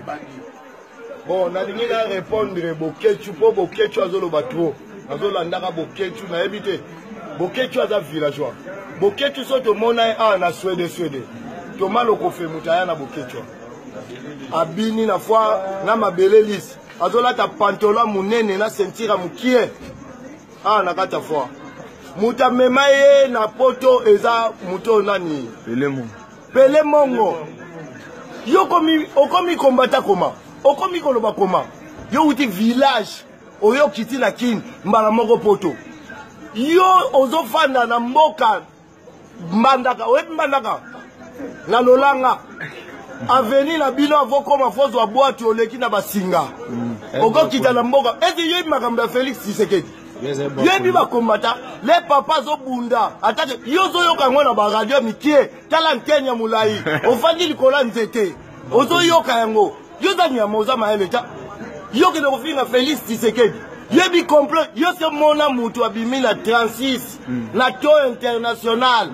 Bon, na dingi na répondre Bokechu po Bokechu azolo batro. Azolo ndaka Bokechu na ebite. Bokechu aza villageois. Bokechu so to mona na Suède. To maloko fe mutaya na Bokechu. Abini na fois na mabele lisse. Azola ta pantalon munene na sentira mukie. Na kata fois. Muta memaye na poto eza muto nani? Pele mongo. Yo okomi kombata koma. Okomi koloba koma. Yo uti village. Oyo kiti na kin mbala moko poto. Yo ozofanda na mboka mbandaka. Oyebi mbandaka. Na lolanga. Aveni na bino avokoma fozo wa boîte oleki na basinga. Oko kita na mboka. Ezi yebi makambo ya Félix Tshisekedi. Yebi ba kombata. Les papas zo bunda. Atake yozo yoka ngona ba radio mikie. Tala ntenya mulai. Ofandi likola nzete. Ozo yoka yango. Yoza ni amoza maeleta. Yoki na kofinga Félix Tshisekedi. Yebi complot. Yose mona mutu abimi na 36. Na taux international.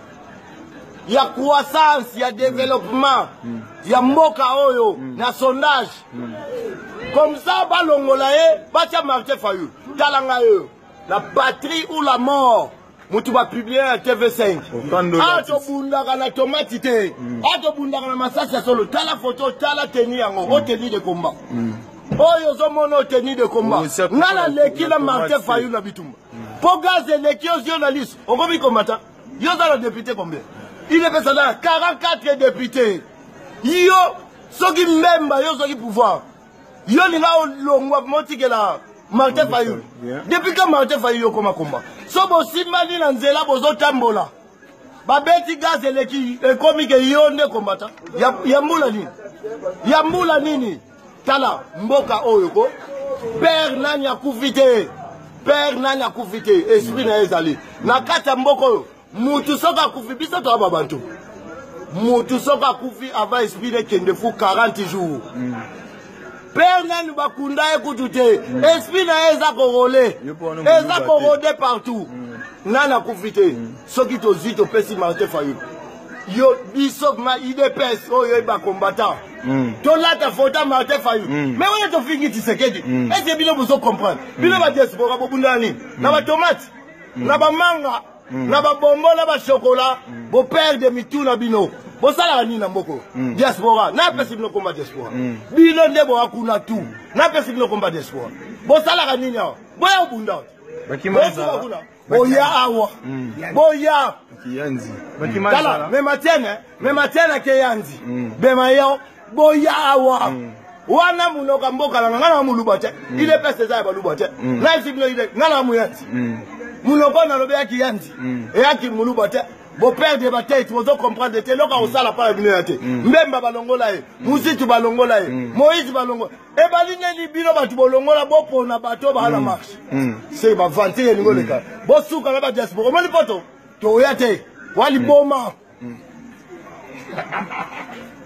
Ya croissance, ya développement, ya mboka oyo, na sondage. Comme ça, balongola batia Martin Fayulu. Talanga yo, la patrie ou la mort. Mutu ba publier à TV5. Ato bundaka na tomate te. Ato bundaka na masasa solo. Tala photo, tala teni yango. O teni de combat. Oyo zo mono teni de combat. Nala leki la Martin Fayulu na bitumba. Pogaze leki os journaliste. On va mi combattant. Yo za le député combien? Il est fait là, 44 députés. Yo, ceux qui m'aiment, yo, ceux qui pouvoir. Yo, ni là, l'on monti que là, Martin Fayulu. Depuis que Martin Fayulu, yo, comme combat. So, bo, si mani, nanzela, bozo, tambola. Babeti, gaz, et l'équipe, et comme que yo, ne combattant. Yamboula nini. Yamboula nini. Tala, mboka, oyoko. Père, nanya, koufite. Père, nanya, koufite. Esprit, na ezali. Nakata, mboko, Moutou soka koufi, bisa to ababantou. Moutou soka koufi avant esprit kende fou 40 jours. Père nan bakunda ekutute. Esprit na eza korole. Eza korode partout. Nana koufite. Soki to zito pesi Martin Fayulu. Yo bisok ma IDPS oyo ba combattant. To la ta fota Martin Fayulu. Mais on to fingi Tshisekedi. Est-ce que bino vous comprendre? Bino ba diaspora bobunda ni. Na ba tomate, na ba manga. Na ba bonbon na ba chocolat bo père de mitou na bino bo sala ni na mboko diaspora na pesi bino komba diaspora bino ndebo akuna tout na pesi bino komba diaspora bo sala ni nya boya bunda bakimanza boya awa boya kiyanzi bakimanza me matena ke yanzi be mayo boya awa wana munoka mboka la ngana mulubate ile pesa za balubate na isi bino ile ngana muyanzi Mouloko na lobe yaki yanzi. Et yaki moulubate. Bo père de bataille, tu vas comprendre. Te loka osala pa bino yate. Mbemba balongola e. Musitu balongola e. Moïse balongola. E baline ni bino batu balongola bopo na bato ba la marche. C'est ba vanté ye ngo leka. Bo suka na ba diaspora. Moni poto. To yate. Wali boma.